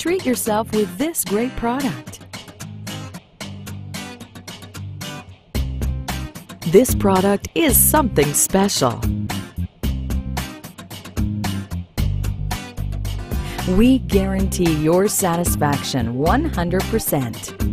Treat yourself with this great product. This product is something special. We guarantee your satisfaction 100%.